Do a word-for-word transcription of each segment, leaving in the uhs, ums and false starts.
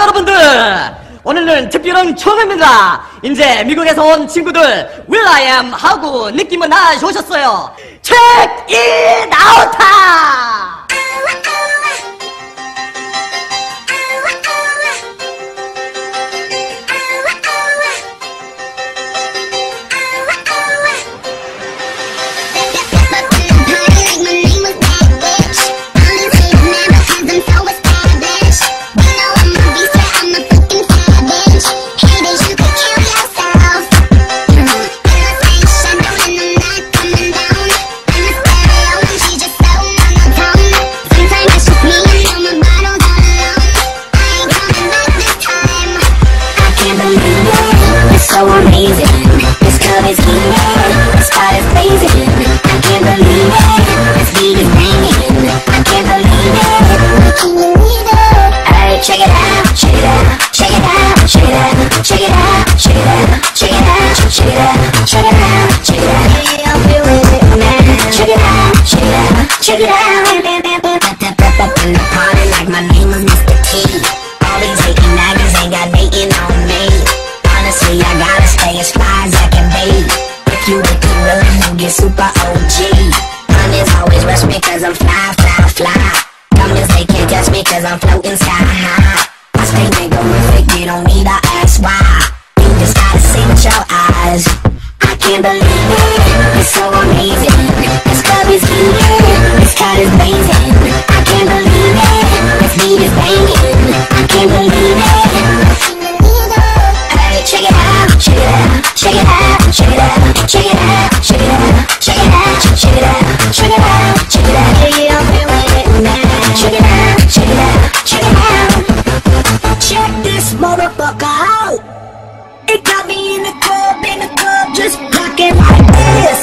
여러분들, 오늘은 특별한 처음입니다. 이제 미국에서 온 친구들 Will I Am 하고 느낌은 다 좋으셨어요. Check it out! So amazing, this club is heated, the spot is blazing. I can't believe it, this beat is banging. I can't believe it, can you believe it? Alright, check it out, check it out, check it out, check it out, check it out, check it out, check it out, check it out, check it out, check it out. Yeah, I'm feeling it now. Check it out, check it out, check it out. Up in the party like my name is Mister T. All these hating niggas ain't got hating on me. Honestly, I gotta stay as fly as I can be. If you with the run, you get super O G. Honey's always rush me cause I'm fly, fly, fly. Dumbers, they can't touch me cause I'm floating sky high. I stay nigga-rific, you don't need to ask why. You just gotta see with your eyes. I can't believe it, it's so amazing. This club is heated, this cut is blazing. I can't believe it, this beat is banging. I can't believe it. Check it out, check it out, check it out, check it out, check it out, check it out, check it out, check it out, check it out, check it out. Yeah, I'm feeling it now. Check it out, check it out, check it out. Check this motherfucker out. It got me in the club, in the club, just rocking like this.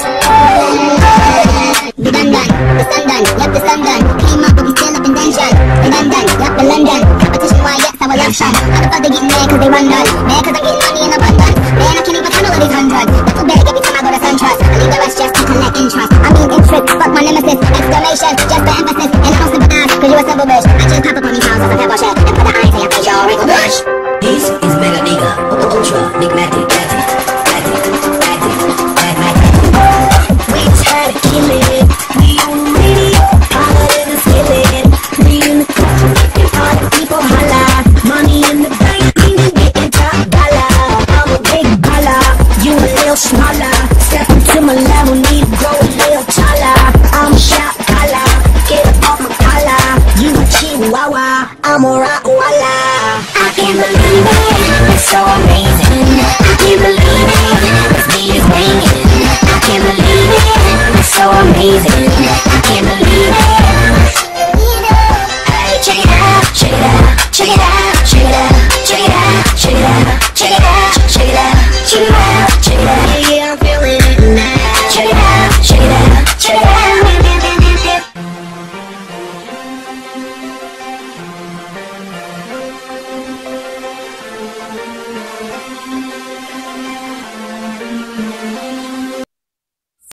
The dun dun, the sun dun, yep the sun dun. Came up but we still up in dungeon. The dun dun, yep the London. Competition why yes our love shot. How the fuck they getting mad cause they run done. Mad cause I'm getting money in abundance. Man I can't even turn all of these hundreds. That's too bad every time I go to SunTrust. I leave the rest just to collect interest. I mean interest, fuck my nemesis. Exclamation, just for emphasis. And I don't sympathize cause you a simple bitch. I just pop up on these houses of pebble shit. And put the iron to your face, y'all wrinkle brush. This is Mega Nigga, Ultra Nigmatic, Matic, Matic, Matic, Matic. We try to kill it. We on the radio, hotter than a skillet. We in the club, making all the people holla. Money in the bank, even getting top dollar. I'm a big baller, you a little smaller. Step into my level, need to grow a little taller. I'm a shot caller, get up off my collar. You a chihuahua, I'm a Rottweiler. I can't believe it, it's so amazing. I can't believe it, this beat is banging. I can't believe it, it's so amazing.